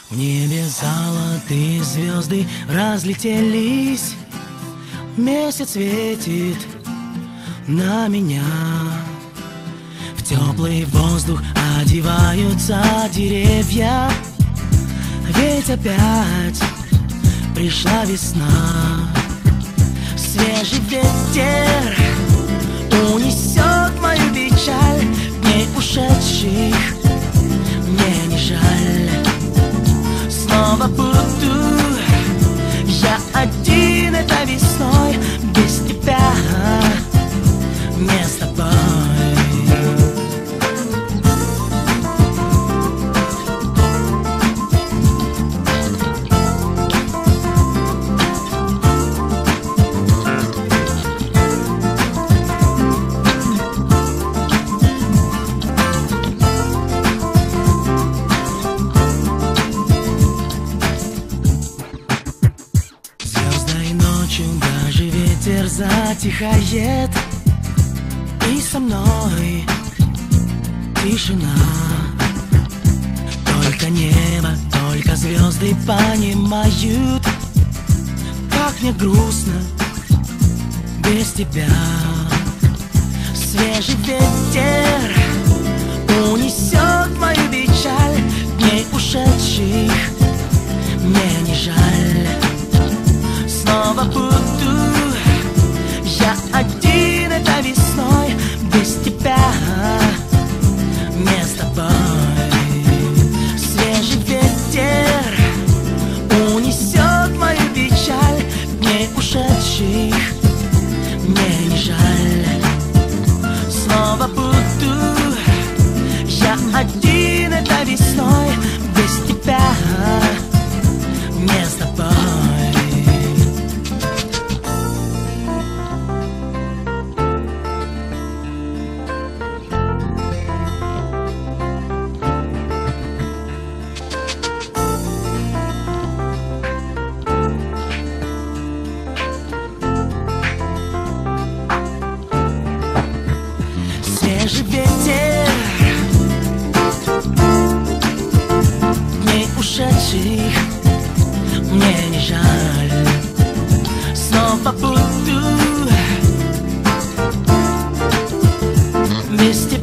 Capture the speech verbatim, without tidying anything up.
В небе золотые звезды разлетелись, месяц светит на меня. В теплый воздух одеваются деревья, ведь опять пришла весна. Свежий ветер унесет мою печаль, дней ушедших мне не жаль. Снова буду я один этой весной, без тебя, не с тобой. Даже ветер затихает, и со мной тишина. Только небо, только звезды понимают, как мне грустно без тебя. Свежий ветер унесет мою печаль, дней ушедших мне не жаль. Снова буду я один этой весной, без тебя, не с тобой. Свежий ветер унесет мою печаль, дней ушедших мне не жаль. Снова буду я один этой весной, без тебя, не с тобой. Свежий ветер дней ушедших мне не жаль. Снова буду без тебя.